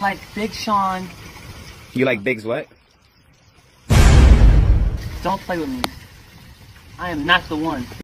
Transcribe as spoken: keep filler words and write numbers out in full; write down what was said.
like Big Sean. You like Big's what? Don't play with me. I am not the one.